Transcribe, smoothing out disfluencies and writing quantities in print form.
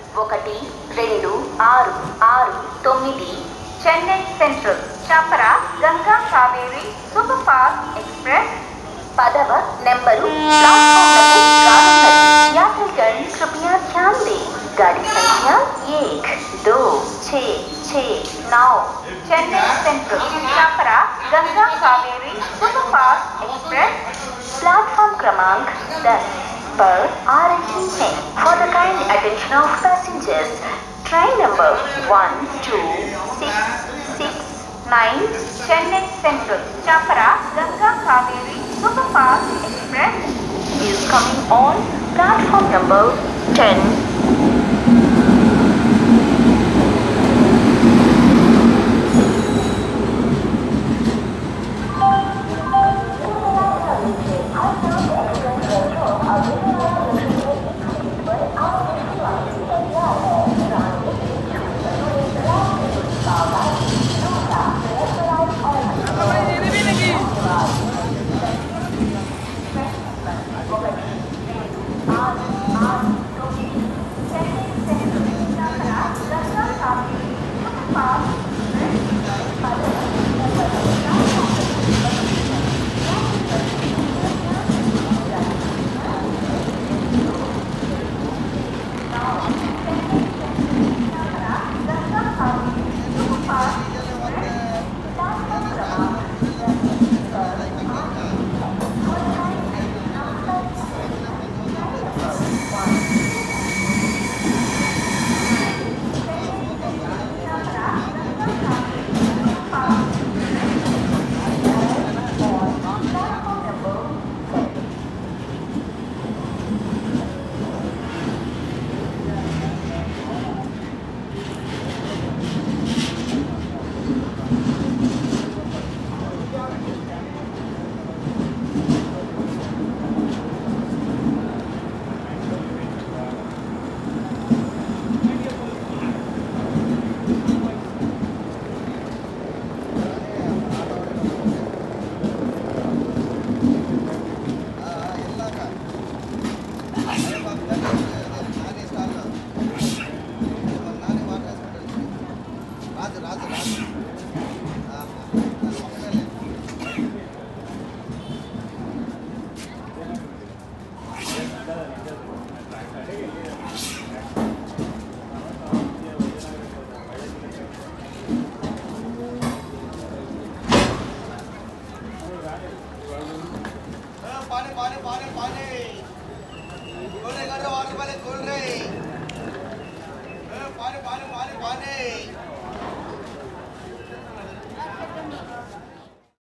126669 Chennai Central Chhapra Ganga Kaveri Superfast Express पदव number platform यात्रीगण कृपया ध्यान दें। गाड़ी संख्या 126669 Chennai Central Chhapra Ganga Kaveri superfast express platform क्रमांक 10 पर आ रही है। For the kind attention of passengers, train number 126669 Chennai Central Chhapra Ganga Kaveri Superfast Express is coming on platform number 10. पानी